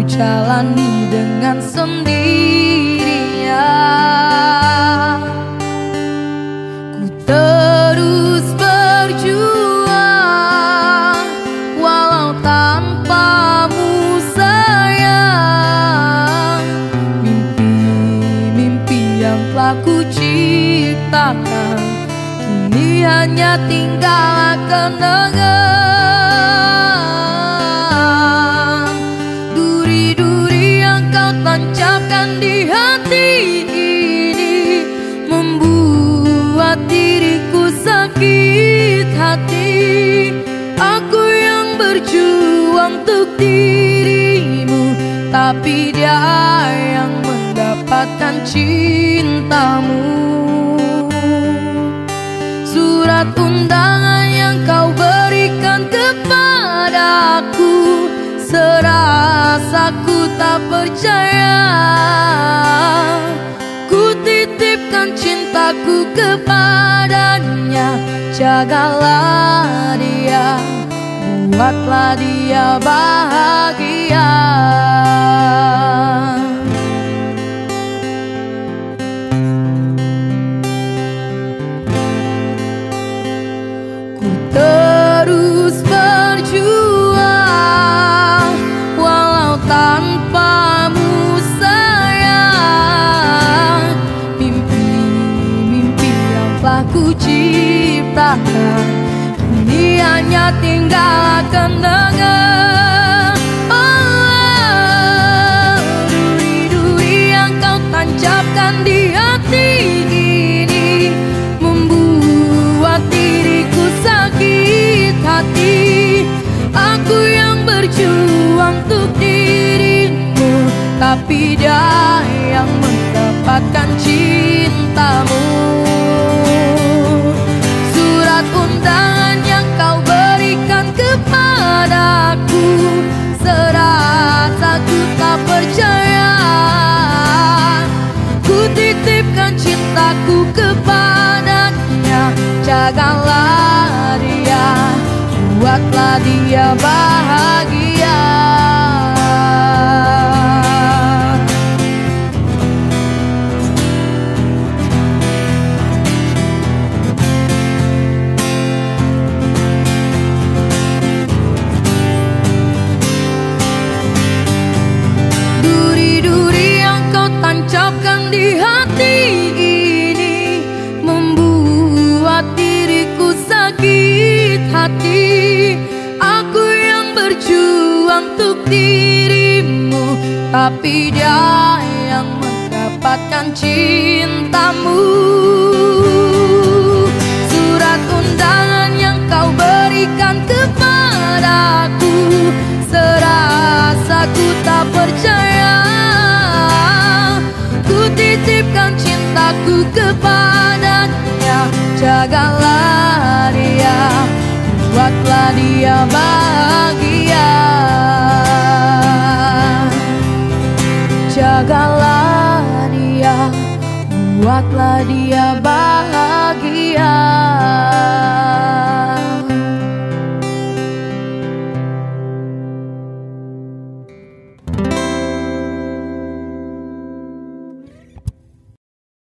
jalani dengan sendirinya. Ku terus berjuang walau tanpamu sayang. Mimpi-mimpi yang telah ku ciptakan kini hanya tinggal kenangan. Duri-duri yang kau tancapkan di hati ini membuat diriku sakit hati. Aku yang berjuang untuk dirimu, tapi dia yang mendapatkan cintamu. Surat undangan yang kau berikan kepadaku, serasa ku tak percaya. Ku titipkan cintaku kepadanya, jagalah dia, buatlah dia bahagia. Terus berjuang walau tanpamu sayang. Mimpi-mimpi yang telah ku ciptakan kini hanya tinggal kenangan. Duri-duri yang kau tancapkan di hati ini membuat diriku sakit hati. Aku yang berjuang untuk dirimu, tapi dia yang mendapatkan cintamu. Surat undangan yang kau berikan kepadaku, serasa ku tak percaya. Ku titipkan cintaku kepadanya, jagalah dia, buatlah dia bahagia. Duri-duri yang kau tancapkan di hati ini membuat diriku sakit hati. Aku yang berjuang untuk dirimu, tapi dia yang mendapatkan cintamu. Surat undangan yang kau berikan kepadaku, serasa ku tak percaya. Ku titipkan cintaku kepadanya, jagalah dia, buatlah dia bahagia. Jagalah dia, buatlah dia bahagia.